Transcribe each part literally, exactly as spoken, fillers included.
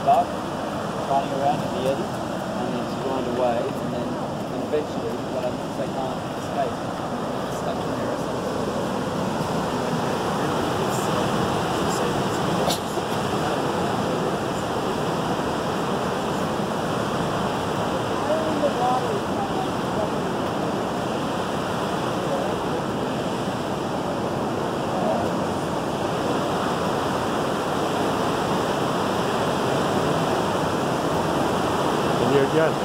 start riding around in the eddy and then just grind away, and then and eventually what happens is they can't escape, and then it's stuck in there or something. Here again.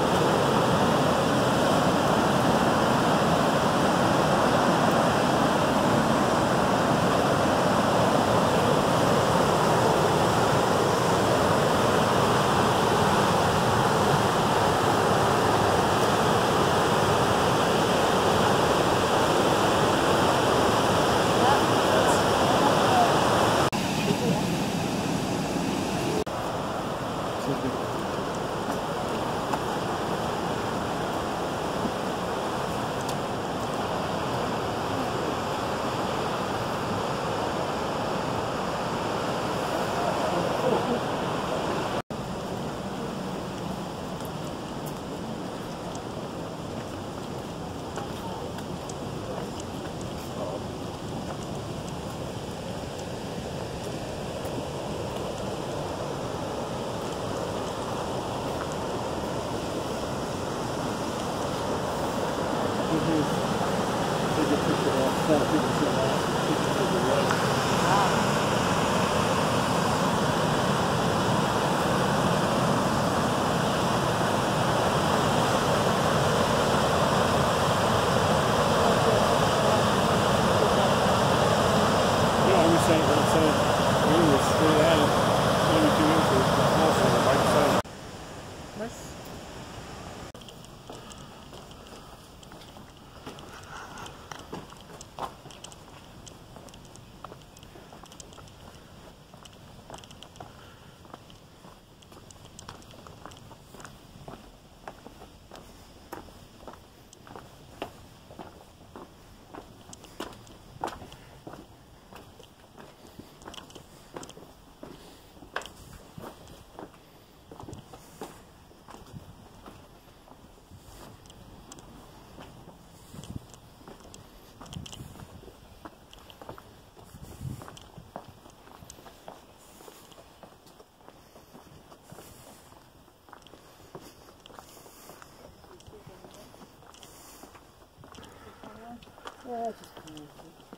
Yeah, just come on.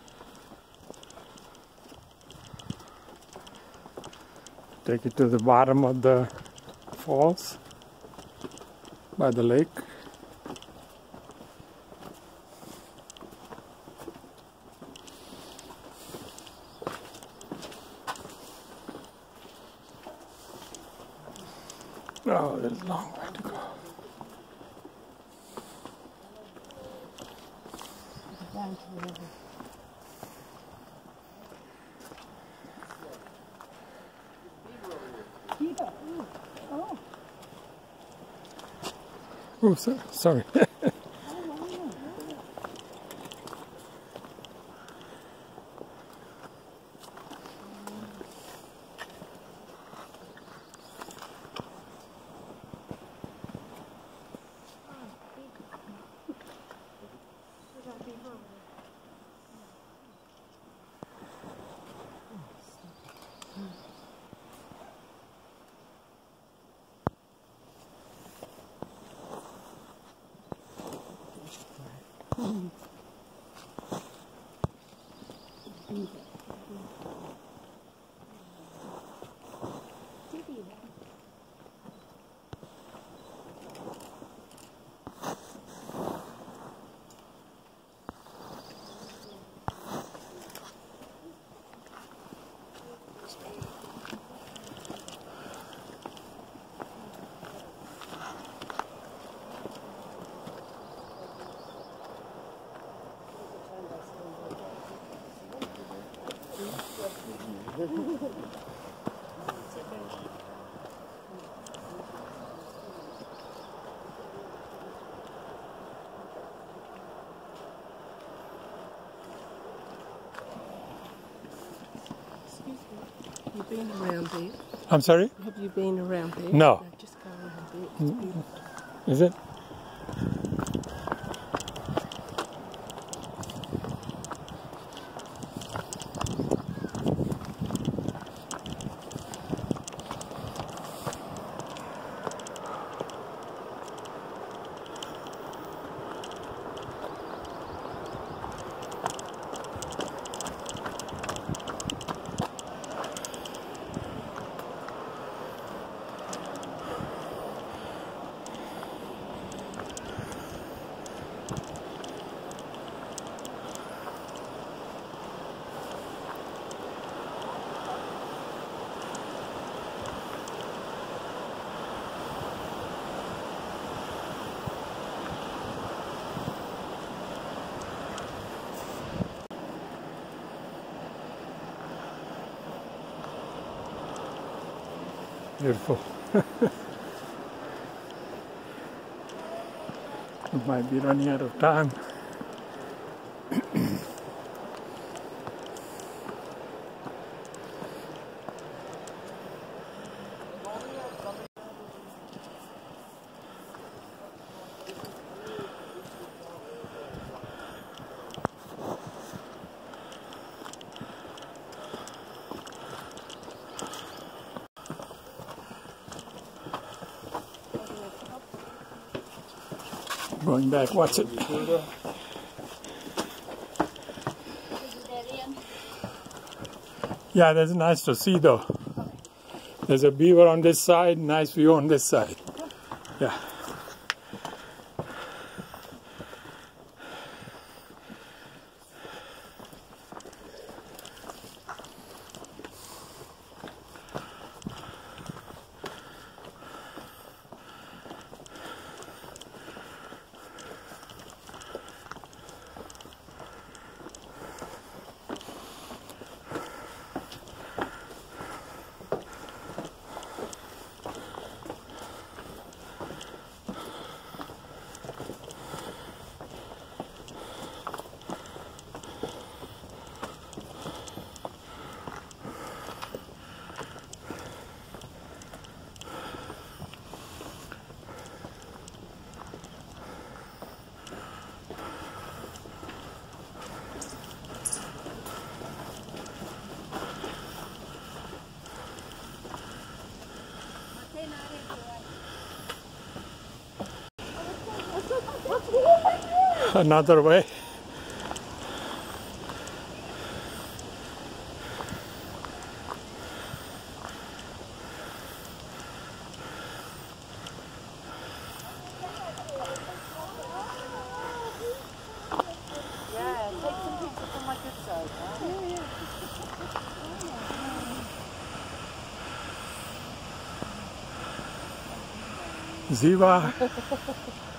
Take it to the bottom of the falls by the lake. Oh, there's a long way to go. Down to the river. Beaver. Ooh. Oh. Oh, so, sorry. Mm. You've been around there. I'm sorry? Have you been around there? No. Just go around there. It's beautiful. Is it? Beautiful. We might be running out of time. Going back, watch it. Yeah, that's nice to see though. There's a beaver on this side, nice view on this side. Yeah. Another way. Yeah, take some pictures from my good side. Ziva.